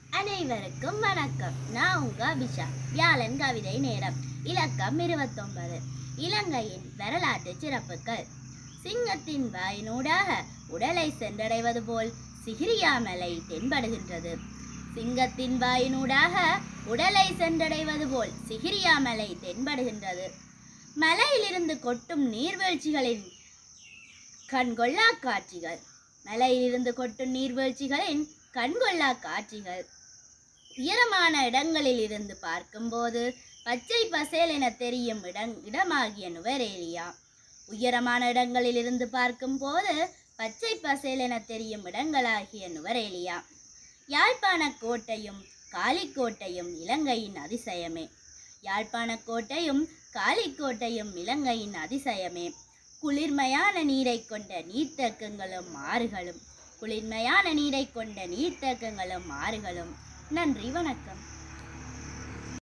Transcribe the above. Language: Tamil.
அனைவருக்கும் வணக்கம். நான் உங்க அபிஷா. வியாழன் கவிதை நேரம். இலக்கம் 29. இலங்கையின் வரலாற்று சிறப்புகள். சிங்கத்தின் வாயினூடாக உடலை சென்றடைவது போல் சிகிரியாமலை தென்படுகின்றது. சிங்கத்தின் வாயினூடாக உடலை சென்றடைவது போல் சிகிரியாமலை தென்படுகின்றது. மலையிலிருந்து கொட்டும் நீர்வீழ்ச்சிகளின் கண்கொள்ளா காட்சிகள். மலையிலிருந்து கொட்டும் நீர்வீழ்ச்சிகளின் கண்கொள்ளா காட்சிகள். உயரமான இடங்களில் இருந்து பார்க்கும்போது பச்சை பசேல் என தெரியும் இடமாகிய நுவரேலியா. உயரமான இடங்களில் இருந்து பார்க்கும்போது பச்சை பசேல் என தெரியும் இடங்களாகிய நுவரேலியா. யாழ்ப்பாண கோட்டையும் காலிக்கோட்டையும் இலங்கையின் அதிசயமே. யாழ்ப்பாண கோட்டையும் காலிக்கோட்டையும் இலங்கையின் அதிசயமே. குளிர்மையான நீரை கொண்ட நீர்த்தேக்கங்களும் ஆறுகளும். குளிர்மையான நீரை கொண்ட நீர்த்தேக்கங்களும் ஆறுகளும். நன்றி, வணக்கம்.